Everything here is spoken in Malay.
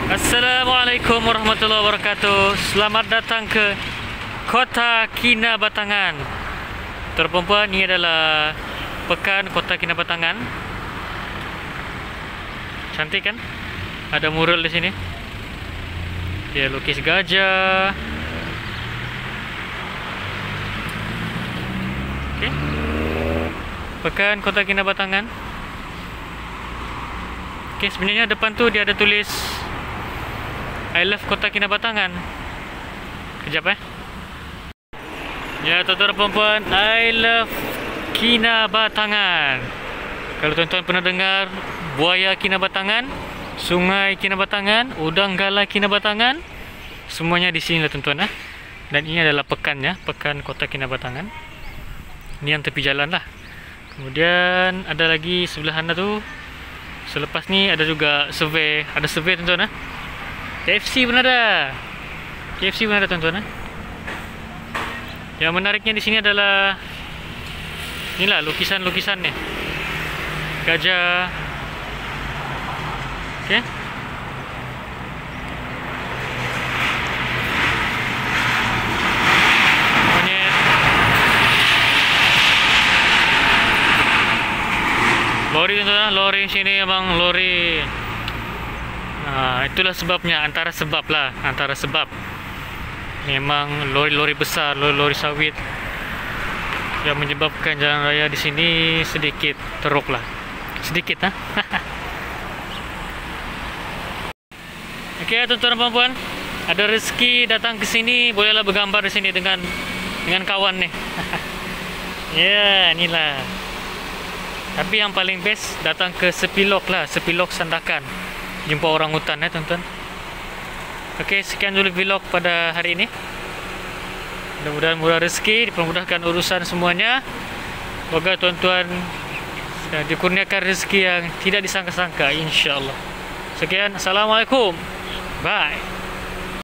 Assalamualaikum warahmatullahi wabarakatuh. Selamat datang ke Kota Kinabatangan. Tuan-puan, ini adalah pekan Kota Kinabatangan. Cantik kan? Ada mural di sini. Dia lukis gajah. Okey. Pekan Kota Kinabatangan. Okey, sebenarnya depan tu dia ada tulis I love Kota Kinabatangan. Kejap Ya, tuan-tuan dan puan-puan, I love Kinabatangan. Kalau tuan-tuan pernah dengar buaya Kinabatangan, sungai Kinabatangan, udang gala Kinabatangan, semuanya di sini lah tuan-tuan . Dan ini adalah pekannya, pekan Kota Kinabatangan. Ini yang tepi jalan lah. Kemudian ada lagi sebelah sana tu. Selepas ni ada juga survey, ada survey tuan-tuan . KFC pun ada. KFC pun ada tuan-tuan . Yang menariknya di sini adalah inilah lukisan-lukisan ni. Gajah. Okey. Monyet. Lori tuan-tuan , lori sini memang lori. Itulah sebabnya, antara sebab memang lori-lori besar, lori sawit yang menyebabkan jalan raya di sini sedikit teruk lah. Sedikit . Okey, tuan-tuan dan puan-puan, ada rezeki datang ke sini, bolehlah bergambar di sini dengan kawan ni. Ya, inilah. Tapi yang paling best datang ke Sepilok lah, Sepilok Sandakan. Jumpa orang hutan tuan-tuan. Okey, sekian dulu vlog pada hari ini. Mudah-mudahan murah rezeki, dipermudahkan urusan semuanya. Semoga tuan-tuan dikurniakan rezeki yang tidak disangka-sangka, insya-Allah. Sekian, assalamualaikum. Bye.